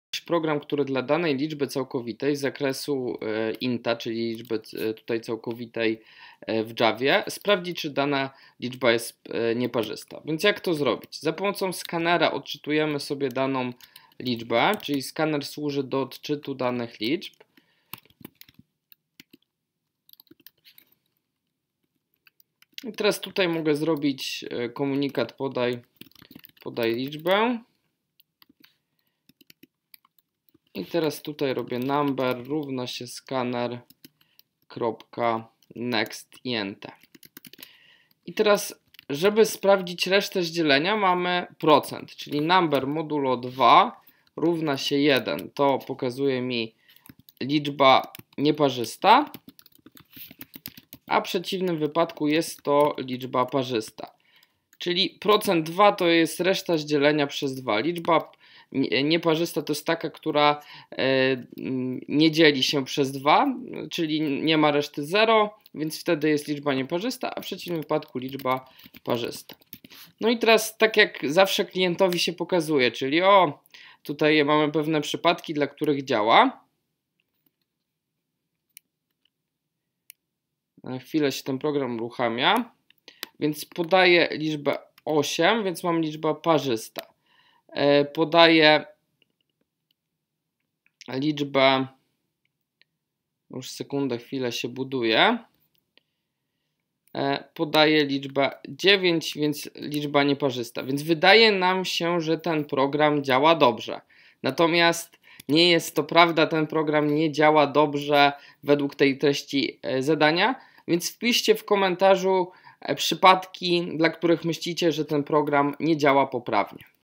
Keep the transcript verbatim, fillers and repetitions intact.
program, który dla danej liczby całkowitej z zakresu inta, czyli liczby tutaj całkowitej w Javie, sprawdzi, czy dana liczba jest nieparzysta. Więc jak to zrobić? Za pomocą skanera odczytujemy sobie daną liczbę, czyli skaner służy do odczytu danych liczb. I teraz tutaj mogę zrobić komunikat podaj, podaj liczbę. I teraz tutaj robię number równa się scanner kropka next i enter. I teraz, żeby sprawdzić resztę z dzielenia, mamy procent, czyli number modulo dwa równa się jeden. To pokazuje mi liczba nieparzysta, a w przeciwnym wypadku jest to liczba parzysta. Czyli procent dwa to jest reszta z dzielenia przez dwa. Liczba nieparzysta to jest taka, która nie dzieli się przez dwa, czyli nie ma reszty zero, więc wtedy jest liczba nieparzysta, a w przeciwnym wypadku liczba parzysta. No i teraz tak jak zawsze klientowi się pokazuje, czyli o, tutaj mamy pewne przypadki, dla których działa. Na chwilę się ten program uruchamia, więc podaję liczbę osiem, więc mam liczbę parzysta. Podaję liczbę, już sekundę, chwilę się buduje. Podaję liczbę dziewięć, więc liczba nieparzysta. Więc wydaje nam się, że ten program działa dobrze. Natomiast nie jest to prawda, ten program nie działa dobrze według tej treści zadania, więc wpiszcie w komentarzu przypadki, dla których myślicie, że ten program nie działa poprawnie.